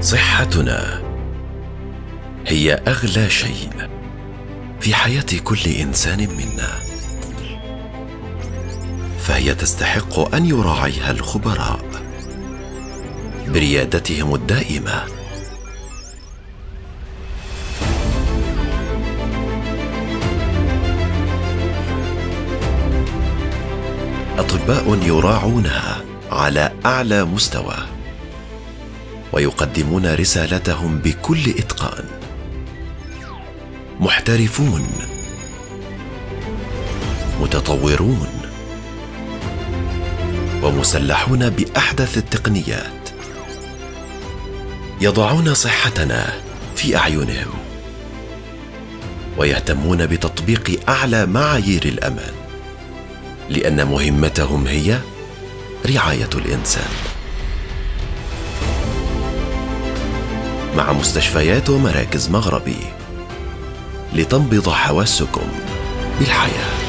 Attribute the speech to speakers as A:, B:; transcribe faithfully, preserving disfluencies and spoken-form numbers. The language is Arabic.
A: صحتنا هي أغلى شيء في حياة كل إنسان منا، فهي تستحق أن يراعيها الخبراء بريادتهم الدائمة. أطباء يراعونها على أعلى مستوى ويقدمون رسالتهم بكل إتقان، محترفون متطورون ومسلحون بأحدث التقنيات، يضعون صحتنا في أعينهم ويهتمون بتطبيق أعلى معايير الأمان، لأن مهمتهم هي رعاية الإنسان. مع مستشفيات ومراكز مغربي، لتنبض حواسكم بالحياة.